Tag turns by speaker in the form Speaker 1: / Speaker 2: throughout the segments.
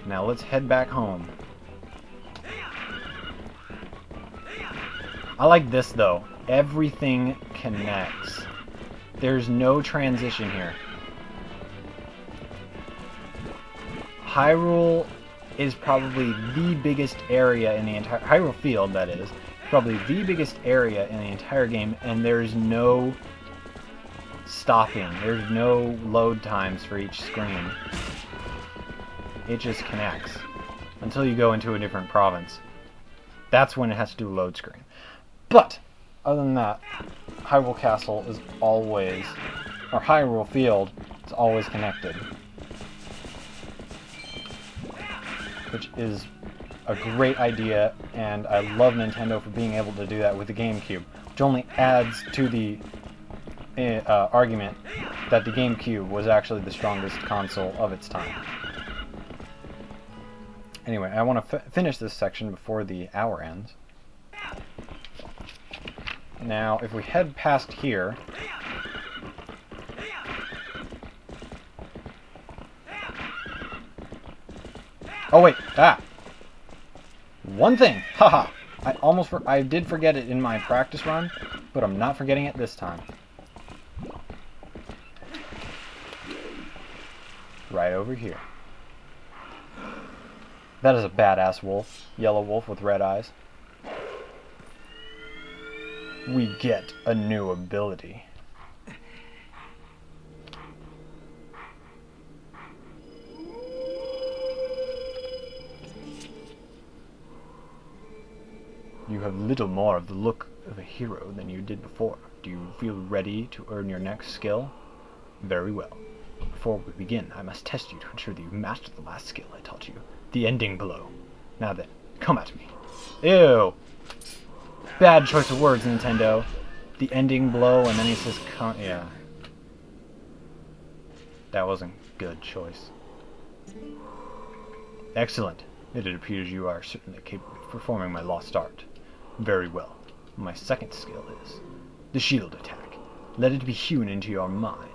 Speaker 1: Now let's head back home. I like this though. Everything connects. There's no transition here. Hyrule is probably the biggest area in the entire... Hyrule Field, that is. Probably the biggest area in the entire game, and there's no stopping. There's no load times for each screen. It just connects. Until you go into a different province. That's when it has to do a load screen. But, other than that, Hyrule Castle is always... or Hyrule Field is always connected. Which is a great idea, and I love Nintendo for being able to do that with the GameCube, which only adds to the argument that the GameCube was actually the strongest console of its time. Anyway, I want to finish this section before the hour ends. Now, if we head past here... Oh wait, one thing, haha! I did forget it in my practice run, but I'm not forgetting it this time. Right over here. That is a badass wolf. Yellow wolf with red eyes. We get a new ability. You have little more of the look of a hero than you did before. Do you feel ready to earn your next skill? Very well. Before we begin, I must test you to ensure that you mastered the last skill I taught you. The ending blow. Now then, come at me. Ew! Bad choice of words, Nintendo. The ending blow, and then he says, yeah. That wasn't a good choice. Excellent. It appears you are certainly capable of performing my lost art. Very well. My second skill is the shield attack. Let it be hewn into your mind.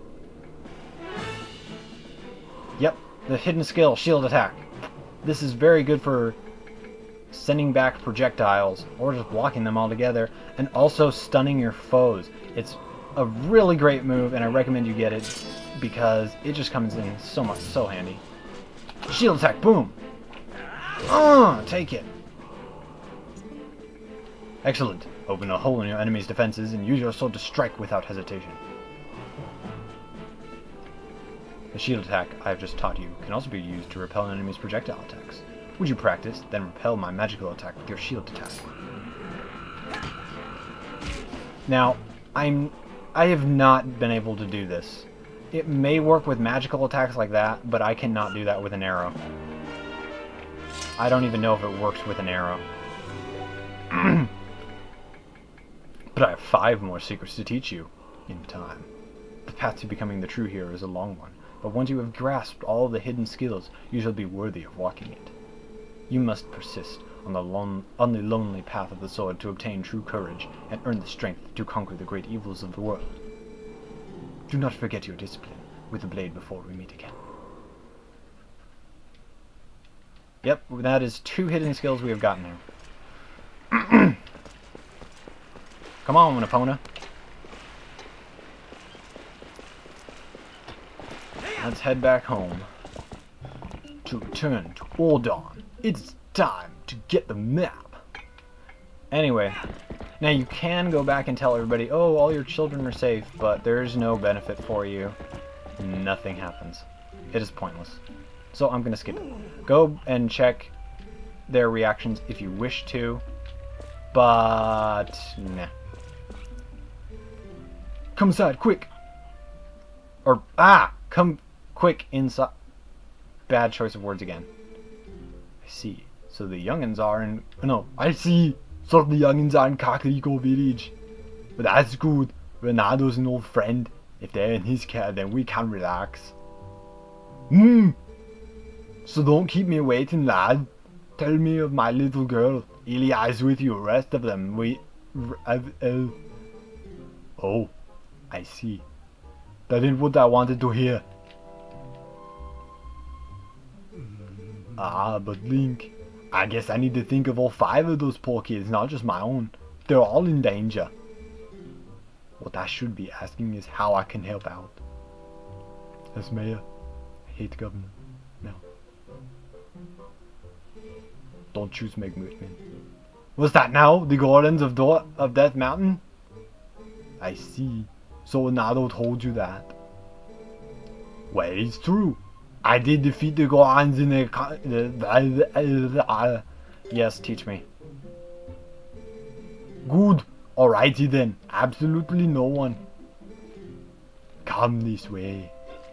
Speaker 1: Yep, the hidden skill, shield attack. This is very good for sending back projectiles or just blocking them altogether, and also stunning your foes. It's a really great move, and I recommend you get it because it just comes in so handy. Shield attack, boom! Take it. Excellent. Open a hole in your enemy's defenses and use your sword to strike without hesitation. The shield attack I have just taught you can also be used to repel an enemy's projectile attacks. Would you practice, then repel my magical attack with your shield attack? Now, I have not been able to do this. It may work with magical attacks like that, but I cannot do that with an arrow. I don't even know if it works with an arrow. But I have 5 more secrets to teach you in time. The path to becoming the true hero is a long one, but once you have grasped all the hidden skills, you shall be worthy of walking it. You must persist on the lonely path of the sword to obtain true courage and earn the strength to conquer the great evils of the world. Do not forget your discipline with the blade before we meet again. Yep, that is 2 hidden skills we have gotten there. Come on, Epona. Let's head back home. To return to Ordon. It's time to get the map. Anyway, now you can go back and tell everybody, oh, all your children are safe, but there's no benefit for you. Nothing happens. It is pointless. So I'm gonna skip it. Go and check their reactions if you wish to, but nah. Come inside, quick! Or, come quick inside. Bad choice of words again. I see. So the youngins are in... No, I see. So the youngins are in Kakariko Village. But that's good. Renado's an old friend. If they're in his care, then we can relax. So don't keep me waiting, lad. Tell me of my little girl. Ilia is with you. Rest of them, Oh, I see. That ain't what I wanted to hear. Ah, but Link, I guess I need to think of all 5 of those poor kids, not just my own. They're all in danger. What I should be asking is how I can help out. As mayor, I hate the government. No. Don't choose Meg Movement. Was that now? The Guardians of Death Mountain? I see. So Nato told you that. Well, it's true. I did defeat the Guardians in the... Yes, teach me. Good. Alrighty then. Absolutely no one. Come this way.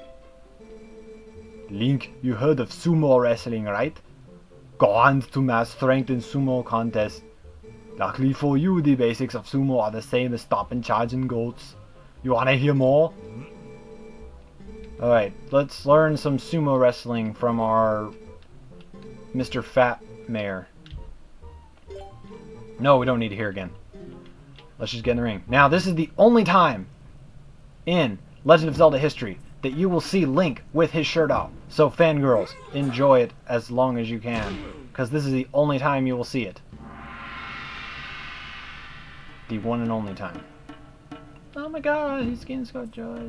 Speaker 1: Link, you heard of sumo wrestling, right? Gohan's to mass strength in sumo contest. Luckily for you, the basics of sumo are the same as stop and charging goats. You wanna hear more? Alright, let's learn some sumo wrestling from our Mr. Fat Mayor. No, we don't need to hear again. Let's just get in the ring. Now, this is the only time in Legend of Zelda history that you will see Link with his shirt off. So, fangirls, enjoy it as long as you can, because this is the only time you will see it. The one and only time. Oh my god, his skin's got joy.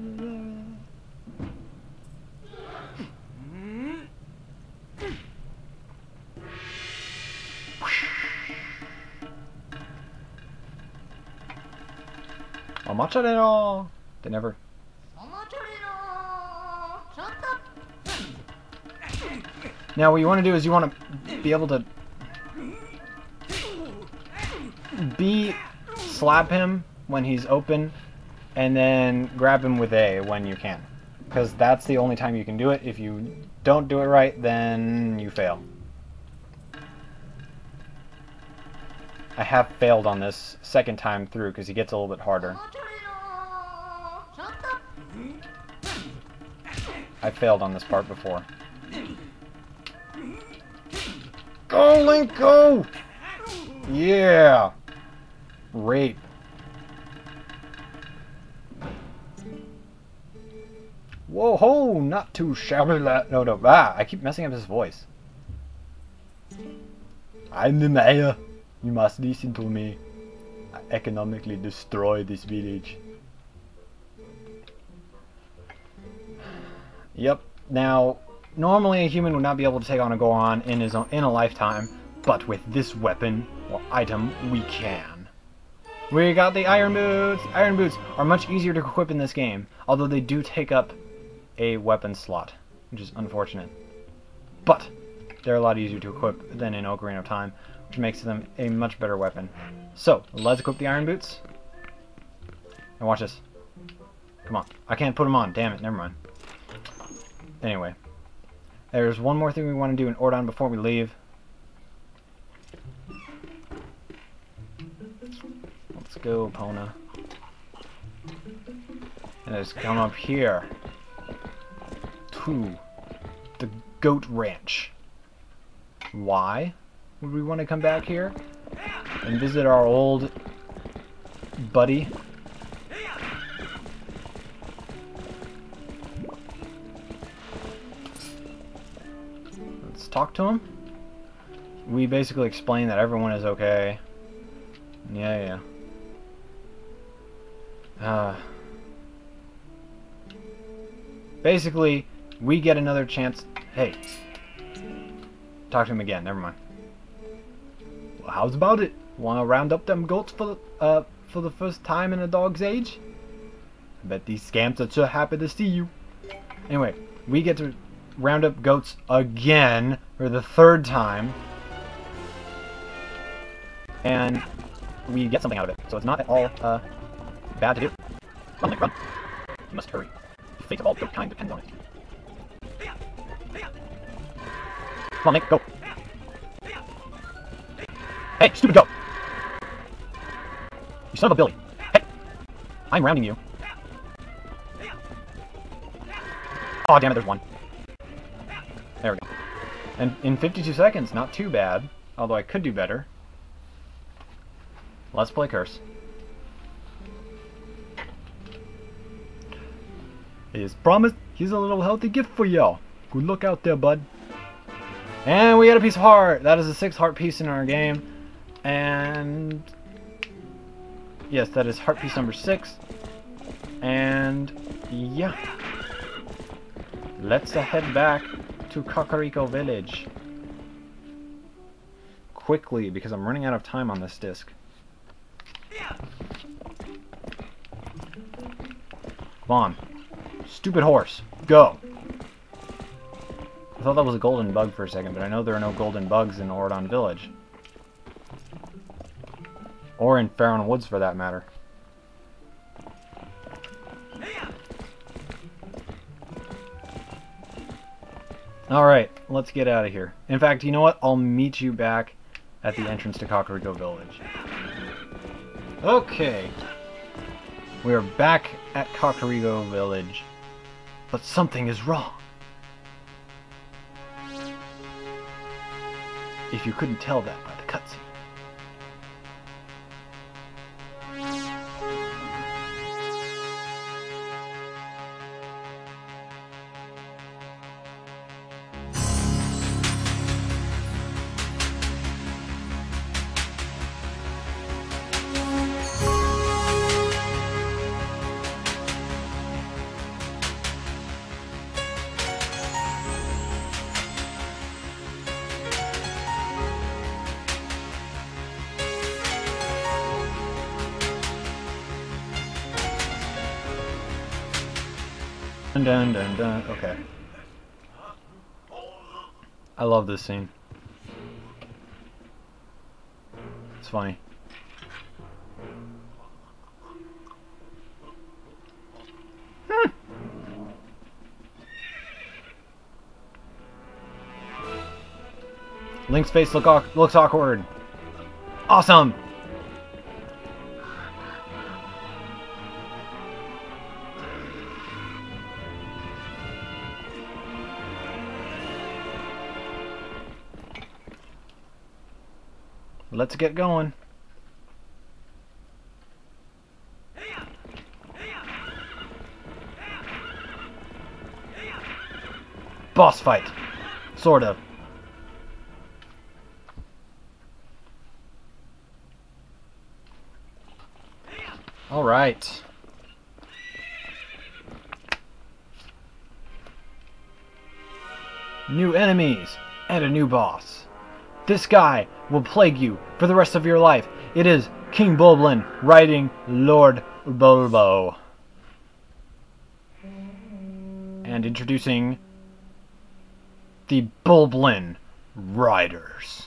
Speaker 1: Amacharero! They never... Now what you want to do is you want to be able to slap him when he's open, and then grab him with A when you can. Because that's the only time you can do it. If you don't do it right, then you fail. I have failed on this second time through because he gets a little bit harder. I failed on this part before. Go, Link, go! Yeah! Rape. Whoa ho! Not too shabby. No. I keep messing up his voice. I'm the mayor. You must listen to me. I economically destroy this village. Yep. Now, normally a human would not be able to take on a Gohan in a lifetime, but with this weapon or item, we can. We got the Iron Boots! Iron Boots are much easier to equip in this game, although they do take up a weapon slot, which is unfortunate. But they're a lot easier to equip than in Ocarina of Time, which makes them a much better weapon. So, let's equip the Iron Boots. And watch this. Come on. I can't put them on. Damn it. Never mind. Anyway. There's one more thing we want to do in Ordon before we leave. Let's go, Pona. And let's come up here to the Goat Ranch. Why would we want to come back here and visit our old buddy? Let's talk to him. We basically explain that everyone is okay. Yeah. Basically, we get another chance. Hey. Talk to him again. Never mind. Well, how's about it? Want to round up them goats for the first time in a dog's age? I bet these scamps are so happy to see you. Anyway, we get to round up goats again for the third time, and we get something out of it. So it's not at all bad to do. Run, Link, run! You must hurry. The fate of all goat kind depends on it. Come on, Link, go! Hey, stupid goat! You son of a Billy! Hey! I'm rounding you. Aw, damn it, there's one. There we go. And in 52 seconds, not too bad. Although I could do better. Let's play Curse. As promised, here's a little healthy gift for y'all. Good luck out there, bud. And we got a piece of heart. That is the 6th heart piece in our game. And yes, that is heart piece number 6. And yeah, let's head back to Kakariko Village quickly because I'm running out of time on this disc. Come on, stupid horse, go! I thought that was a golden bug for a second, but I know there are no golden bugs in Auradon Village. Or in Faron Woods, for that matter. Alright, let's get out of here. In fact, you know what? I'll meet you back at the entrance to Kakariko Village. Okay. We are back at Kakariko Village. But something is wrong. If you couldn't tell that by the cutscene. Dun dun dun dun. Okay. I love this scene. It's funny. Link's face looks awkward. Awesome! Let's get going. Boss fight. Sort of. All right. New enemies and a new boss. This guy will plague you for the rest of your life. It is King Bulblin riding Lord Bulbo. And introducing the Bulblin Riders.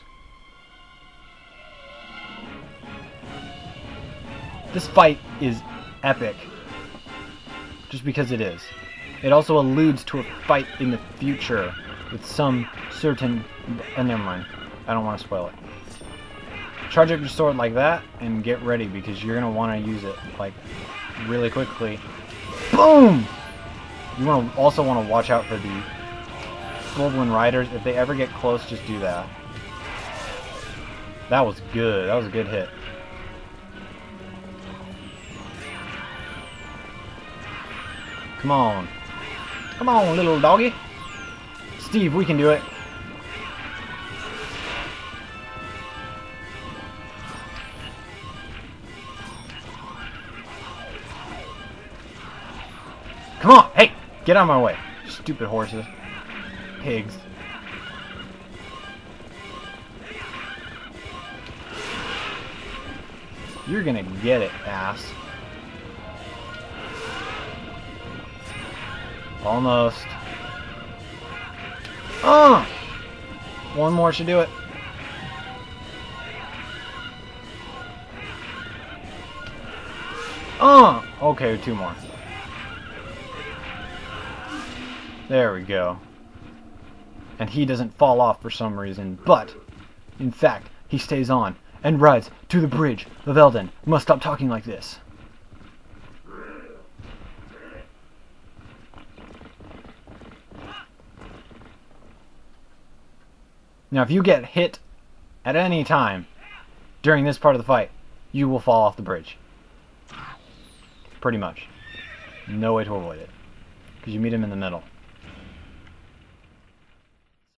Speaker 1: This fight is epic. Just because it is. It also alludes to a fight in the future with some certain... never mind. I don't want to spoil it. Charge up your sword like that and get ready because you're going to want to use it like really quickly. Boom! You also want to watch out for the Bulblin Riders. If they ever get close, just do that. That was good. That was a good hit. Come on. Come on, little doggy. Steve, we can do it. Come on! Hey! Get out of my way. Stupid horses. Pigs. You're gonna get it, ass. Almost. One more should do it. Okay, 2 more. There we go. And he doesn't fall off for some reason, but in fact, he stays on and rides to the bridge of Eldin. You must stop talking like this. Now, if you get hit at any time during this part of the fight, you will fall off the bridge. Pretty much. No way to avoid it. Because you meet him in the middle.